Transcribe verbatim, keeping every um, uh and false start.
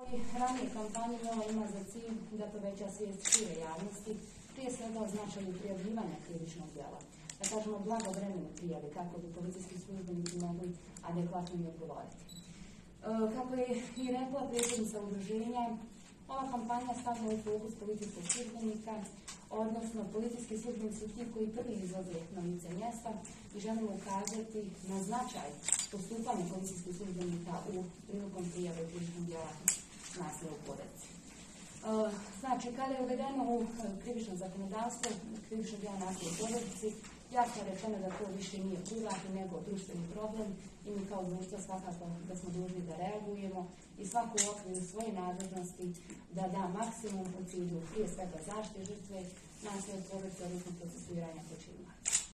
Ranije kampanje ova ima za cilj da poveća svijest šire javnosti, prije svega o značaju prijavljivanja krivičnog djela. Da kažemo blagovremene prijave kako bi policijski službenici mogli adekvatno i odgovoriti. E, kako je i rekla predsjednica udruženja, ova kampanja stavlja u fokus policijskog službenika, odnosno policijski službenici su ti koji prvi izlaze na lice mjesta i želimo ukazati na značaj postupanja policijskih službenika u prilikom prijave krivičnog djela nasilja u porodici. Uh, znači, kada je uvedeno u uh, krivično zakonodavstvo, krivično djelo nasilja u porodici, jasno je rečeno da to više nije privatni nego društveni problem i mi kao društvo svakako da smo dužni da reagujemo i svako u okviru svoje nadležnosti da da maksimum u cilju prije svega zaštite žrtve nasilja u porodici, odnosno procesuiranja počinitelja.